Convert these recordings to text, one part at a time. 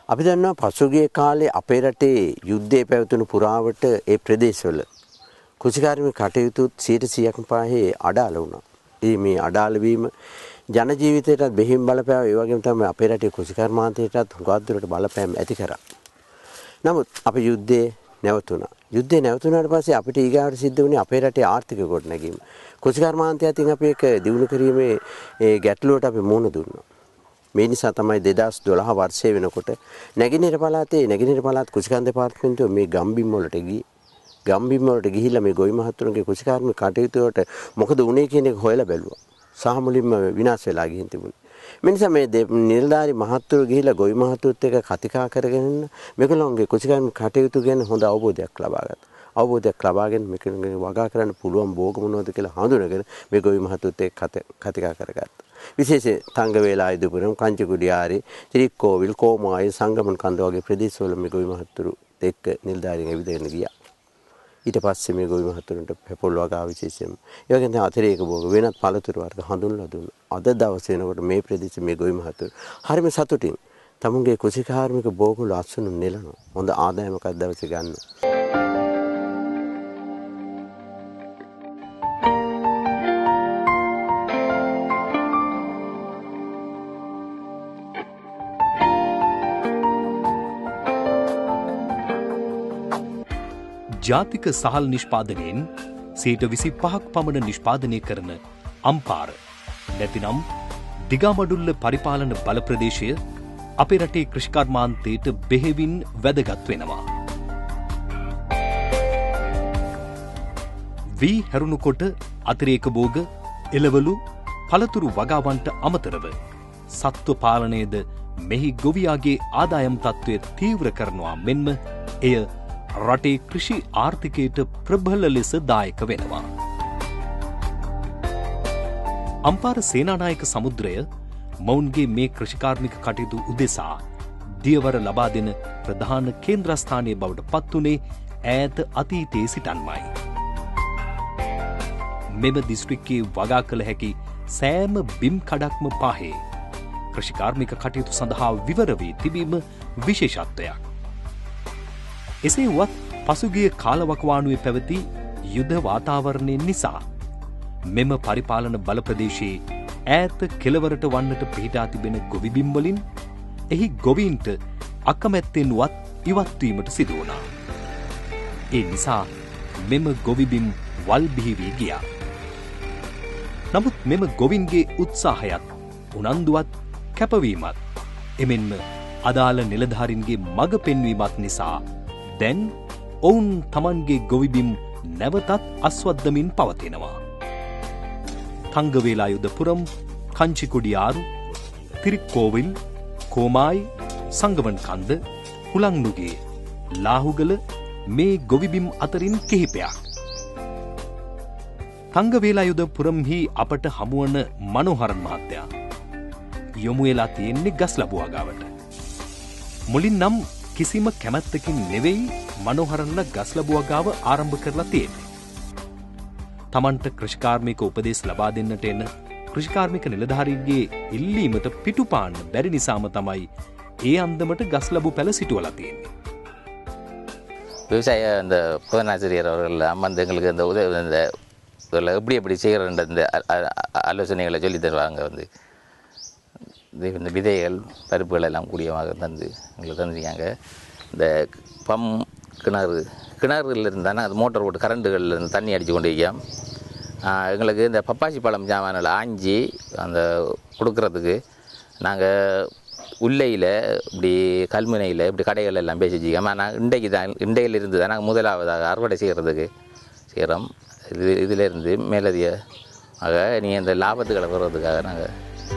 අපි දන්නවා පසුගිය කාලේ අපේ රටේ යුද්ධය පැවතුණු පුරාවට ඒ ප්‍රදේශවල කෘෂිකාර්මික කටයුතු 100%ක්ම පාහේ අඩාල වුණා. මේ අඩාල වීම ජන ජීවිතයටත් බෙහෙවින් බලපෑවා. ඒ වගේම තමයි අපේ රටේ කෘෂිකර්මාන්තයටත් හුඟක් දුරට බලපෑම් ඇති කරා. නමුත් අපි යුද්ධේ නැවතුණා. යුද්ධේ නැවතුණාට පස්සේ අපිට ඊගාවට සිද්ධ වුණේ අපේ රටේ ආර්ථික ගොඩනැගීම. කෘෂිකර්මාන්තය අතින් අපි ඒක දියුණු කිරීමේ ඒ ගැටලුවට අපි මුහුණ දුන්නා. මේ නිසා තමයි 2012 වර්ෂයේ වෙනකොට නැගෙනහිර පළාත් කෘෂිකාර්ය දෙපාර්තමේන්තුව මේ ගම්බිම් වලට ගියේ. ගම්බිම් වලට ගිහිල්ලා මේ ගොවි මහතුරුන්ගේ කෘෂිකාර්මික කටයුතු වලට මොකද වුනේ කියන එක හොයලා බැලුවා. සහ මුලින්ම විනාශ වෙලා ගිහින් තිබුණේ. මේ නිසා මේ නිලධාරි මහතුරු ගිහිල්ලා ගොවි මහතුරුත් එක්ක කතිකා කරගෙන මේගොල්ලෝගේ කෘෂිකාර්මික කටයුතු ගැන හොඳ අවබෝධයක් ලබා ගත්තා. අවබෝධයක් ලබාගෙන මේකෙන් වගා කරන්න පුළුවන් භෝග මොනවද කියලා හඳුනගෙන මේ ගොවි මහතුරුත් එක්ක කතිකා කරගත්තා. විශේෂයෙන් තංගවේලා ඉදපුරම් කංචකුඩියාරේ ත්‍රිකෝවිල් කෝමාය සංගමන් කන්ද වගේ ප්‍රදේශවල මේ ගොවි මහතුරු එක්ක නිලධාරීන් ඇවිදගෙන ගියා. ඊට පස්සේ මේ ගොවි මහතුරුන්ට පෙපොල් වගා විශේෂයෙන් ඒ වගේම දැන් අතිරේක භෝග වෙනත් පළතුරු වර්ග හඳුන්වලා දුන්නා. අද දවසේ වෙනකොට මේ ප්‍රදේශයේ මේ ගොවි මහතුරු හරිම සතුටින් තමුන්ගේ කෘෂිකාර්මික භෝගවල අස්වනු නෙලනවා. හොඳ ආදායමක් අද දවසේ ගන්නවා. ජාතික සහල් නිෂ්පාදනයෙන් 25% පමණ නිෂ්පාදනය කරන අම්පාර නැතිනම් දිගමඩුල්ල පරිපාලන බල ප්‍රදේශය අපේ රටේ කෘෂිකර්මාන්තයට බෙහෙවින් වැදගත් වෙනවා. වී හැරුණුකොට අතිරේක භෝග එළවලු පළතුරු වගාවන්ට අමතරව සත්ව පාලනයේද මෙහි ගොවියාගේ ආදායම් තත්ත්වය තීව්‍ර කරනවා මෙන්ම එය රටේ කෘෂි ආර්ථිකයට ප්‍රබල ලෙස දායක වෙනවා. අම්පාර සේනානායක සමුද්‍රය මොවුන්ගේ මේ කෘෂිකාර්මික කටයුතු උදෙසා දියවර ලබා දෙන ප්‍රධාන කේන්ද්‍රස්ථානය බවට පත්වුණේ ඈත අතීතයේ සිටන්මයි. මෙම දිස්ත්‍රික්කයේ වගා කළ හැකි සෑම බිම් කඩක්ම පාහේ කෘෂිකාර්මික කටයුතු සඳහා විවර වී තිබීම විශේෂත්වයක්. එසේ වුවත් පසුගිය කාලවකවානුවේ පැවති යුද වාතාවරණය නිසා මෙම පරිපාලන බල ප්‍රදේශයේ ඈත කෙළවරට වන්නට පිහිටා තිබෙන ගොවිබිම් වලින් එහි ගොවීන්ට අකමැත්තෙන්වත් ඉවත්වීමට සිදු වුණා. ඒ නිසා මෙම ගොවිබිම් වල් බිහි වී ගියා. නමුත් මෙම ගොවින්ගේ උත්සාහයත් උනන්දුවත් කැපවීමත් එමෙන්ම අදාළ නිලධාරින්ගේ මඟ පෙන්වීමත් නිසා දැන් ඔවුන් තමන්ගේ ගොවිබිම් නැවතත් අස්වද්දමින් පවතිනවා. තංගවේලායුධපුරම්, කංචිකුඩියාරු, තිරික්කෝවිල්, කෝමායි, සංගමන් කන්ද, හුලංනුගේ, ලාහුගල මේ ගොවිබිම් අතරින් කිහිපයක්. තංගවේලායුධපුරම්හි අපට හමුවන මනෝහරන් මහත්තයා යොමු වෙලා තියෙන්නේ ගස්ලබුවා ගාවට. මුලින් නම් කිසිම කැමැත්තකින් නෙවෙයි මනෝහරන්ලා ගස්ලබුවා ගාව ආරම්භ කරලා තියෙන්නේ. තමන්ට කෘෂිකාර්මික උපදෙස් ලබා දෙන්නට එන කෘෂිකාර්මික නිලධාරීන්ගේ ඉල්ලීමට පිටුපාන්න බැරි නිසාම තමයි ඒ අන්දමට ගස්ලබු පැල සිටුවලා තියෙන්නේ. விவசாய அந்த புதனாசிரியர் அவர்கள் அம்மந்து எங்களுக்கு இந்த உதவி இந்த எப்படி எப்படி செய்கிறன்ற இந்த ஆலோசனைகளை சொல்லி தருவாங்க. இந்த விதைகள் பருப்புகள் எல்லாம் கூடியமாக தந்து எங்களுக்கு தந்துருக்காங்க. இந்த கிணறுல இருந்தால் அது மோட்டர் போட்டு கரண்டுகளில் இருந்து தண்ணி அடித்து கொண்டு வைக்கோம். எங்களுக்கு இந்த பப்பாசி பழம் ஜாமானில் ஆஞ்சி அந்த கொடுக்குறதுக்கு நாங்கள் உள்ளையில் இப்படி கல்முனையில் இப்படி கடைகள் எல்லாம் பேசி வச்சுக்கோம். ஆனால் இண்டையில் இருந்து தான் நாங்கள் முதலாவதாக அறுவடை செய்கிறதுக்கு செய்கிறோம். இதிலேருந்து மேலதிகமாக நீங்கள் இந்த லாபத்துக்களை வர்றதுக்காக நாங்கள்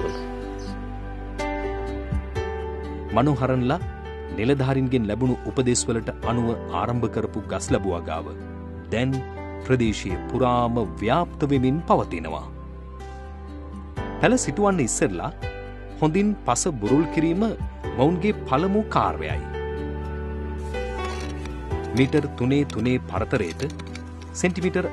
මනෝහරන්ලා නිලධාරින්ගෙන් ලැබුණු උපදෙස්වලට අනුව ආරම්භ කරපු ගස්ලබුවා ගාව දැන් ප්‍රදේශයේ පුරාම ව්‍යාප්ත වෙමින් පවතිනවා. පැල සිටුවන්න ඉස්සෙල්ලා හොඳින් පස බුරුල් කිරීම මොවුන්ගේ පළමු කාර්යයයි. මීටර් 3 පරතරයට සෙන්ටිමීටර්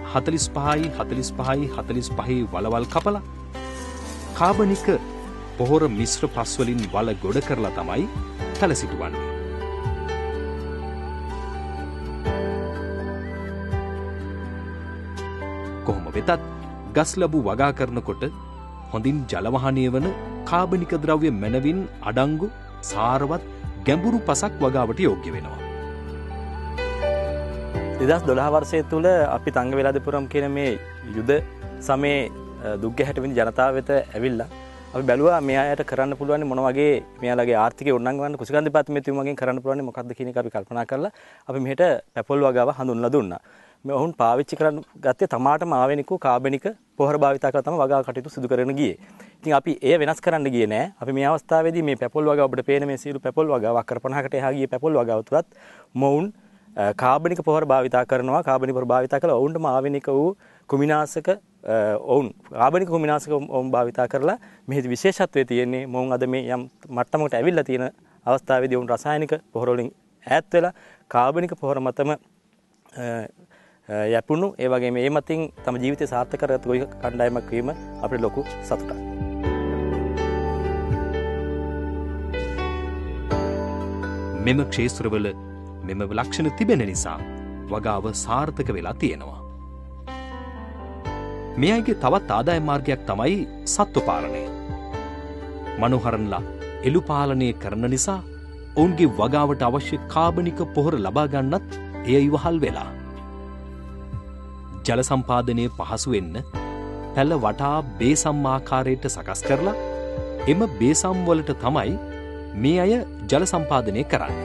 45 වලවල් කපලා කාබනික පොහොර මිශ්‍ර පස් වලින් වල ගොඩ කරලා තමයි පැල සිටුවන්නේ. කොහොම වෙතත් ගස් ලැබූ වගා කරනකොට හොඳින් ජලවහනය වන කාබනික ද්‍රව්‍ය මැනවින් අඩංගු සාරවත් ගැඹුරු පසක් වගාවට යෝග්‍ය වෙනවා. 2012 වර්ෂය තුළ අපි තංගවේලාදපුරම් කියන මේ යුද සමයේ දුක්ග හැටවෙනි ජනතාව වෙත ඇවිල්ලා අපි බැලුවා මේ අයට කරන්න පුළුවන් මොන වගේ මෙයාලගේ ආර්ථිකය උන්නංග වන්න කුසිකන්ද දෙපාර්තමේන්තුවගෙන් කරන්න පුළුවන් මොකක්ද කියන එක අපි කල්පනා කරලා අපි මෙහෙට පැපොල් වගාව හඳුන්වලා දුන්නා. මේ ඔවුන් පාවිච්චි කරන්න ගත්තේ තමාටම ආවෙනික කාබනික පොහොර භාවිතා කරලා තමයි වගාව කටයුතු සිදු කරගෙන ගියේ. ඉතින් අපි ඒ වෙනස් කරන්න ගියේ නෑ. අපි මේ අවස්ථාවේදී මේ පැපොල් වගාව ඔබට පේන මේ සියලු පැපොල් වගාව අක්කර 50කට එහා ගියේ පැපොල් වගාව තුලත් මොවුන් කාබනික පොහොර භාවිතා කරනවා. කාබනික පොහොර භාවිතා කළා ඔවුන්ටම ආවෙනික වූ කුමිනාශක ඔවුන් කාබනික කුමිනාශක ඔවුන් භාවිතා කරලා මෙහි විශේෂත්වය තියෙන්නේ මොවුන් අද මේ යම් මට්ටමකට ඇවිල්ලා තියෙන අවස්ථාවේදී ඔවුන් රසායනික පොහොර වලින් ඈත් වෙලා කාබනික පොහොර මතම යැපුණු ඒ වගේම මේ මතින් තම ජීවිතය සාර්ථක කරගත් ගොවි කණ්ඩායමක් වීම අපිට ලොකු සතුටක්. මෙම ක්ෂේත්‍රවල මෙම ලක්ෂණ තිබෙන නිසා වගාව සාර්ථක වෙලා තියෙනවා. මේ අයගේ තවත් ආදායම් මාර්ගයක් තමයි සත්ව පාලනය. මනෝහරන්ලා එළු පාලනය කරන නිසා ඔවුන්ගේ වගාවට අවශ්‍ය කාබනික පොහොර ලබා ගන්නත් එය ඉවහල් වෙලා. ජල සම්පාදනය පහසු වෙන්න පැල වටා බේසම් ආකාරයට සකස් කරලා එම බේසම් වලට තමයි මේ අය ජල සම්පාදනය කරන්නේ.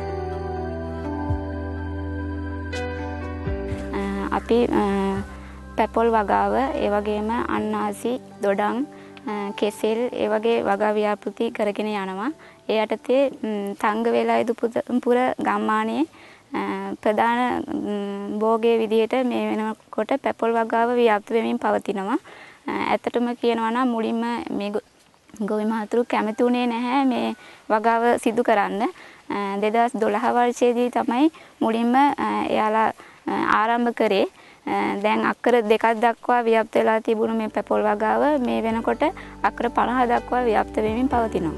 අපි පැපොල් වගාව ඒ වගේම අන්නාසි දොඩම් කෙසෙල් ඒ වගේ වගා ව්‍යාපෘති කරගෙන යනවා. ඒ යටතේ තංගවේලායුධපුර ගම්මානයේ ප්‍රධාන භෝගයේ විදිහට මේ වෙනකොට පැපොල් වගාව ව්‍යාප්ත වෙමින් පවතිනවා. ඇත්තටම කියනවා නම් මුලින්ම මේ ගොවි මහතුරු කැමති වුණේ නැහැ මේ වගාව සිදු කරන්න. 2012 වර්ෂයේදී තමයි මුලින්ම එයාලා ආරම්භ කරේ. දැන් අක්කර 2ක් දක්වා ව්‍යාප්ත වෙලා තිබුණු මේ පැපොල් වගාව මේ වෙනකොට අක්කර 50 දක්වා ව්‍යාප්ත වෙමින් පවතිනවා.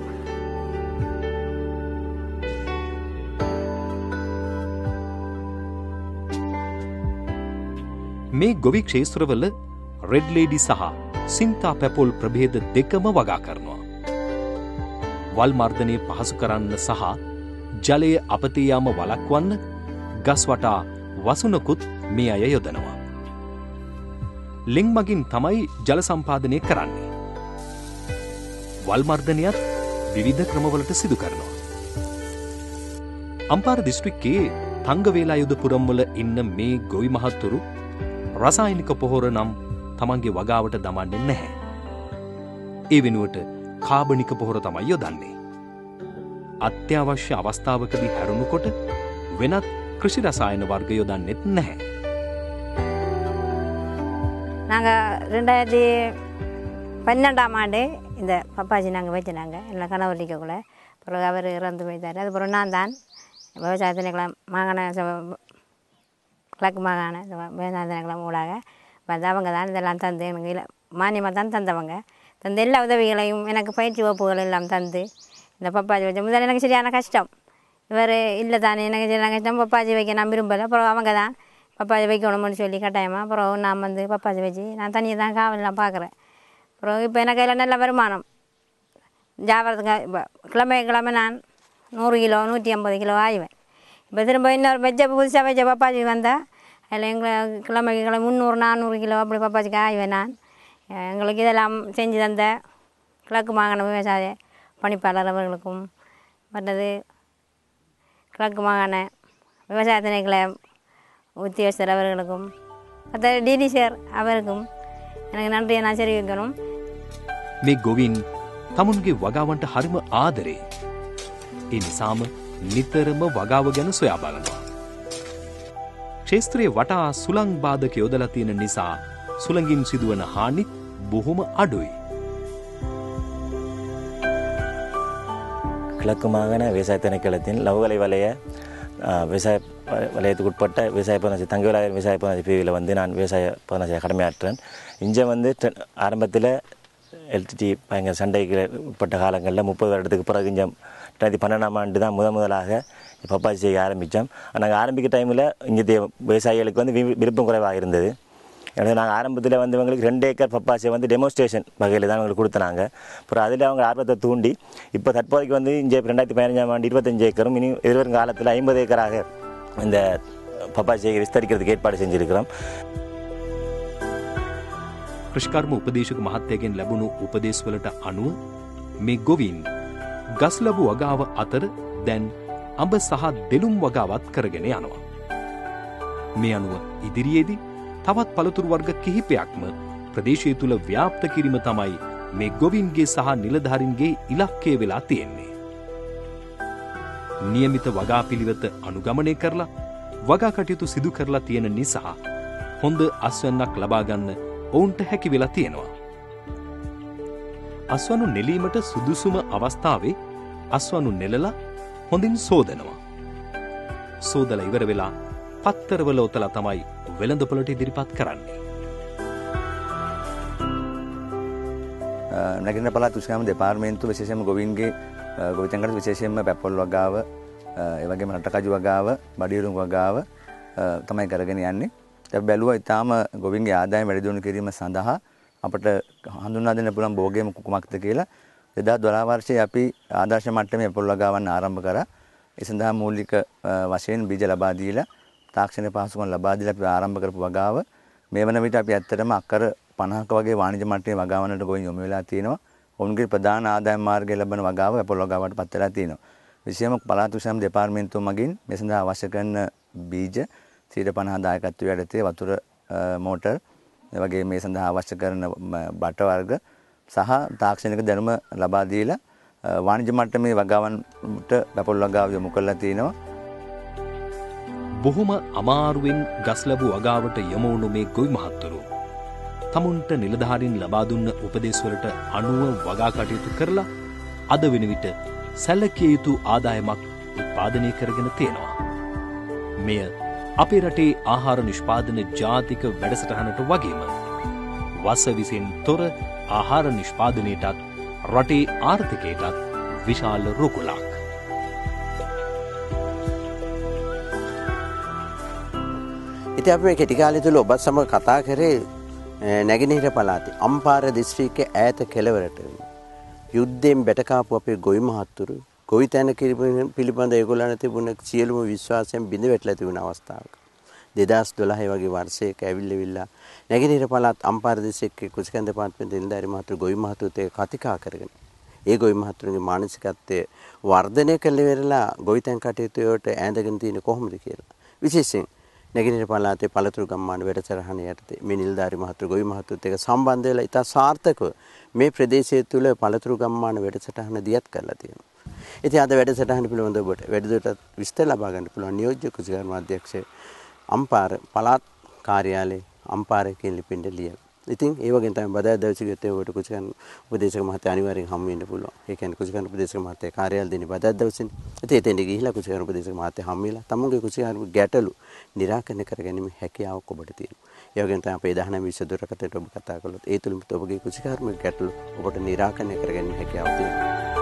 මේ ගොවි ක්ෂේත්‍රවල රෙඩ් ලේඩි සහ සින්තා පැපොල් ප්‍රභේද දෙකම වගා කරනවා. වල් මර්ධනය පහසු කරන්න සහ ජලයේ අපතේ යාම වළක්වන්න ගස් වටා වසුනකුත් මේ අය යොදනවා. ලිං මගින් තමයි ජල සම්පාදනය කරන්නේ. වල් මර්ධනයත් විවිධ ක්‍රමවලට සිදු කරනවා. අම්පාර දිස්ත්‍රික්කයේ තංගවේලායුධපුරම් වල ඉන්න මේ ගොවි මහත්තුරු රසායනික පොහොර නම් තමන්ගේ වගාවට දමන්නේ නැහැ. ඒ වෙනුවට කාබනික පොහොර තමයි යොදන්නේ. අත්‍යවශ්‍ය අවස්ථාවකදී හැරුණුකොට වෙනත් කෘෂි රසායන වර්ග යොදන්නෙත් නැහැ. நாங்க 2012ஆம் ஆண்டு இந்த பப்பாசி நாங்கள் வச்சுனாங்க எல்லாம் கணவரிக்கக்குள்ள பிறகு அவர் இறந்து போயிட்டார். அதுக்கப்புறம் நான் தான் விவசாய திணைக்களம் மாகாண கிழக்கு மாகாண விவசாய திணைக்களம் ஊடாக வந்து அவங்க தான் இதெல்லாம் தந்து எனக்கு இல்லை மானியமாக தான் தந்தவங்க தந்து எல்லா உதவிகளையும் எனக்கு பயிற்சி வகுப்புகள் எல்லாம் தந்து இந்த பப்பாசி வச்ச முதல்ல எனக்கு சரியான கஷ்டம். இவர் இல்லை தானே எனக்கு சரியான கஷ்டம் பப்பாசி வைக்க நான் விரும்பலை. அப்புறம் அவங்க தான் பப்பாசி வைக்கணும்னு சொல்லி கட்டாயமாக அப்புறம் நான் வந்து பப்பாசி வச்சு நான் தனியாக தான் காவலாம் பார்க்குறேன். அப்புறம் இப்போ எனக்கு அதில் நல்ல வருமானம் ஜாவரத்துக்கு இப்போ கிழமை நான் 100 கிலோ 150 கிலோ ஆயிவேன். இப்போ திரும்ப இன்னொரு புதுசாக வச்ச பப்பாசி வந்தால் அதில் எங்களுக்கு கிழமைக்கு 300 400 கிலோ அப்படி பப்பாசிக்கு ஆயிவேன் நான். எங்களுக்கு இதெல்லாம் செஞ்சு தந்த கிழக்கு மாகாண விவசாய பணிப்பாளர் அவர்களுக்கும் மற்றது கிழக்கு மாகாண விவசாய திணைக்கள உத்தியோகஸ்தர் அவர்களுக்கும் மற்ற டிடி சார் அவருக்கும் எனக்கு நன்றியை நான் தெரிவிக்கணும். මේ ගොවින් තමුන්ගේ වගාවන්ට හරිම ආදරේ. ඒ නිසාම නිතරම වගාව ගැන සොයා බලනවා. ක්ෂේත්‍රයේ වටා සුළං බාධක යොදලා තියෙන නිසා සුළඟින් සිදුවන හානිත් බොහොම අඩුයි. கிழக்கு மாகாண விவசாய திணைக்களத்தின் லவுகலை வலய விவசாய வலயத்துக்கு உட்பட்ட விவசாய பதினஞ்சு தங்கவேலாய விவசாய பதினஞ்சு பிரிவில் வந்து நான் விவசாய பதினஞ்சு கடமையாற்றேன். இங்கே வந்து ஆரம்பத்தில் எல்டிடி பயங்கர சண்டைக்கு உட்பட்ட காலங்களில் 30 வருடத்துக்கு பிறகு இங்கே 2012ஆம் ஆண்டு தான் முதலாக பப்பாசி செய்ய ஆரம்பித்தோம். நாங்கள் ஆரம்பிக்க டைமில் இங்கே விவசாயிகளுக்கு வந்து விருப்பம் குறைவாக இருந்தது. எனவே நாங்கள் ஆரம்பத்தில் வந்து இவங்களுக்கு 2 ஏக்கர் பப்பாசியை வந்து டெமோஸ்ட்ரேஷன் வகையில் தான் இவங்களுக்கு கொடுத்தாங்க. அப்புறம் அதில் அவங்க ஆர்வத்தை தூண்டி இப்போ தற்போதைக்கு வந்து இங்கே 2015ஆம் ஆண்டு 25 ஏக்கரும் இனி எதிர்வரும் காலத்தில் 50 ஏக்கராக இந்த பப்பாசியை விஸ்தரிக்கிறதுக்கு ஏற்பாடு செஞ்சுருக்கிறோம். කෘෂිකර්ම උපදේශක මහත්තයාගෙන් ලැබුණු උපදේශවලට අනුව මේ ගොවීන් ගස් ලැබු වගාව අතර දැන් අඹ සහ දෙළුම් වගාවත් කරගෙන යනවා. මේ අනුව ඉදිරියේදී තවත් පළතුරු වර්ග කිහිපයක්ම ප්‍රදේශය තුල ව්‍යාප්ත කිරීම තමයි මේ ගොවීන්ගේ සහ නිලධාරීන්ගේ ඉලක්කය වෙලා තියෙන්නේ. නියමිත වගා පිළිවෙත අනුගමනය කරලා වගා කටයුතු සිදු කරලා තියෙන නිසා හොඳ අස්වැන්නක් ලබා ගන්න ඔවුන්ට හැකි වෙලා තියෙනවා. අස්වනු නෙලීමට සුදුසුම අවස්ථාවේ අස්වනු නෙලලා හොඳින් සෝදනවා. සෝදලා ඉවර වෙලා පත්තරවල ඔතලා තමයි වෙළඳපොළට ඉදිරිපත් කරන්නේ. නැගෙනහිර පළාත් කෘෂිකාර්ම දෙපාර්තමේන්තුව විශේෂයෙන්ම ගොවීන්ගේ ගොවිතැන්කට විශේෂයෙන්ම පැපොල් වගාව, ඒ වගේම රටකජු වගාව, බඩියුරුම් වගාව තමයි කරගෙන යන්නේ. අපි බැලුවා ඊටාම ගොවීන්ගේ ආදායම වැඩි දියුණු කිරීම සඳහා අපට හඳුන්වා දෙන්න පුළුවන් භෝගයම කුමක්ද කියලා 2012 වර්ෂයේ අපි ආදර්ශ මට්ටමේ පැපොල් වගාවන් ආරම්භ කරා. ඒ සඳහා මූලික වශයෙන් බීජ ලබා දීලා තාක්ෂණික පහසුකම් ලබා දීලා අපි ආරම්භ කරපු වගාව මේ වන විට අපි ඇත්තටම අක්කර 50ක වගේ වාණිජ මට්ටමේ වගාවන්ට ගොවීන් යොමු වෙලා තියෙනවා. ඔවුන්ගේ ප්‍රධාන ආදායම් මාර්ගය ලබන වගාව පැපොල් වගාවට පත් වෙලා තියෙනවා. විශේෂයෙන්ම පළාත් කෘෂිකාර්ම දෙපාර්තමේන්තුව මගින් මේ සඳහා අවශ්‍ය කරන බීජ 50% දායකත්වය යටතේ වතුර මෝටර් ඒ වගේ මේ සඳහා අවශ්‍ය කරන බට වර්ග සහ තාක්ෂණික දැනුම ලබා දීලා වාණිජ මට්ටමේ වගාවන්ට පැපොල් වගාව යොමු කරලා තිනවා. බොහොම අමාරුවෙන් ගස් ලැබු වගාවට යොමු වුණු මේ ගොවි මහත්වරු තමුන්ට නිලධාරීන් ලබා දුන්න උපදේශවලට අනුව වගා කටයුතු කරලා අද වෙන විට සැලකිය යුතු ආදායමක් උත්පාදනය කරගෙන තියෙනවා. මෙය අපේ රටේ ආහාර නිෂ්පාදන ජාතික වැඩසටහනට වගේම වස විසින් තොර ආහාර නිෂ්පාදනයටත් රටේ ආර්ථිකයටත් විශාල රුකුලක්. ඉතින් අපි මේ කෙටි කාලය තුළ ඔබත් සමග කතා කරේ නැගෙනහිර පළාතේ අම්පාර දිස්ත්‍රික්කයේ ඈත කෙළවරට යුද්ධයෙන් බැටකාපු අපේ ගොවි මහත්තුරු ගොවි තැන කිරීම පිළිබඳ ඒගොල්ලන්ට තිබුණ සියලුම විශ්වාසයෙන් බිඳ වැටලා තිබුණ අවස්ථාවක 2012 වගේ වර්ෂයක ඇවිල්ලා නැගෙනහිර පළාත් අම්පාර දිස්ත්‍රික්කයේ කුසිකන්ද දෙපාර්තමේන්තුවේ නිලධාරී මහත්තුරු ගොවි මහත්තුරුත් ඒක කතිකා කරගෙන ඒ ගොවි මහත්තුරුගේ මානසිකත්වය වර්ධනය කළ වෙරලා ගොවි තැන් කටයුතු වලට ඈඳගෙන තියෙන කොහොමද කියලා විශේෂයෙන් නැගෙනහිර පළාතේ පළතුරු ගම්මාන වැඩසටහන යටතේ මේ නිලධාරී මහත්තුරු ගොවි මහත්තුරුත් එක්ක සම්බන්ධ වෙලා ඉතා සාර්ථකව මේ ප්‍රදේශය තුළ පළතුරු ගම්මාන වැඩසටහන දියත් කරලා තියෙනවා. ඉතින් අද වැඩසටහන පිළිබඳව ඔබට වැඩිදුරටත් විස්තර ලබා ගන්න පුළුවන් නියෝජ්‍ය කෘෂිකාර්ම අධ්‍යක්ෂ අම්පාර පළාත් කාර්යාලයේ අම්පාර කියන ලිපින්ට ලියලා. ඉතින් ඒ වගේම තමයි බදාදා දවසේ ගියොත් ඔබට කෘෂිකාර්ම උපදේශක මහත්තයා අනිවාර්යෙන් හමු වෙන්න පුළුවන්. ඒ කියන්නේ කෘෂිකාර්ම උපදේශක මහත්තයා කාර්යාලය දෙන්නේ බදාදා දවසේනේ. ඉතින් එතෙන්ට ගිහිලා කෘෂිකාර්ම උපදේශක මහත්තයා හමු වෙලා තමුන්ගේ කෘෂිකාර්ම ගැටලු නිරාකරණය කරගැනීමේ හැකියාවක් ඔබට තියෙනවා. ඒ වගේම තමයි අපේ 19 දුරකථනයට ඔබ කතා කළොත් ඒ තුලින් ඔබගේ කෘෂිකාර්ම ගැටලු ඔබට නිරාකරණය කරගැනීමේ හැකියාවක් තියෙනවා.